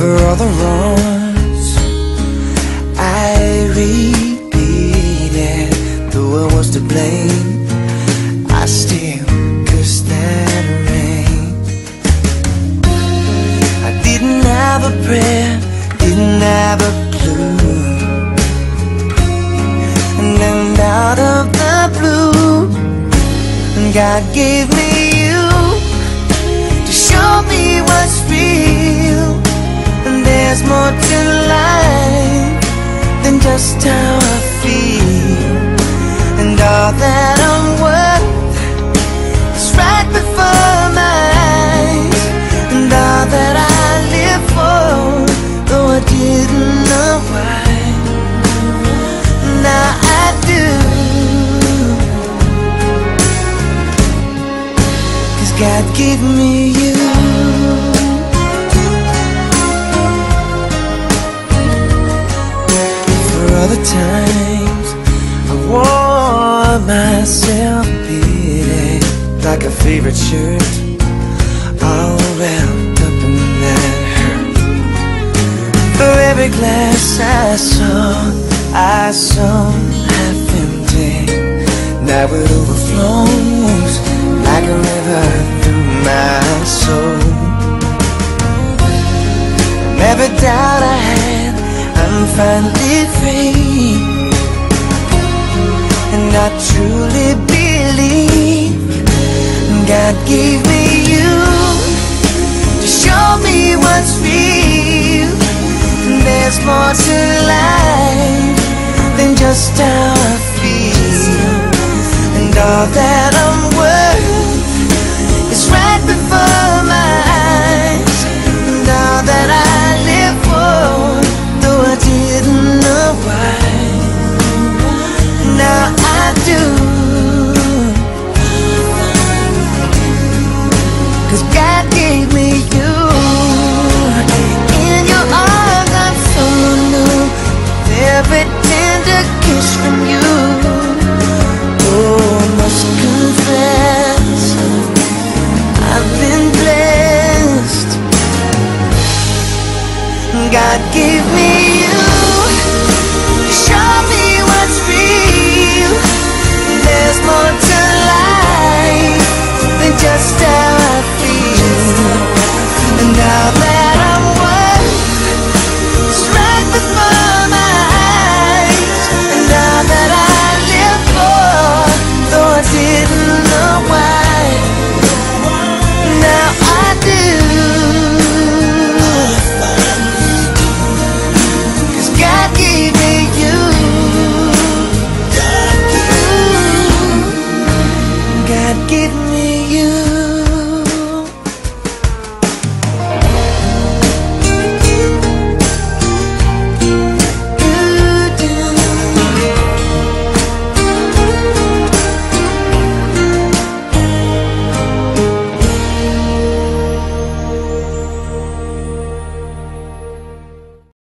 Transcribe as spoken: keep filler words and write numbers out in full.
For all the wrongs I repeated, though I was to blame, I still cursed that rain. I didn't have a prayer, didn't have a clue, and then out of the blue, God gave me you to show me what's real. And there's more to life than just how I feel. And all that I'm worth is right before my eyes. And all that I live for, though I didn't know why, now I do. 'Cause God gave me you. Other times I wore myself beating like a favorite shirt, all wrapped up in that hurt. For every glass I saw, I saw half empty. Now it overflows like a river through my soul. And every doubt I had, I'm finally free, and I truly believe God gave me you to show me what's real. And there's more to life than just how I feel. And all that I'm worth is right before my eyes. And all that I live for, I didn't know why, now I do. 'Cause God gave me you. In your arms I'm so new, every tender kiss from you. Oh, I must confess, I've been blessed. God gave me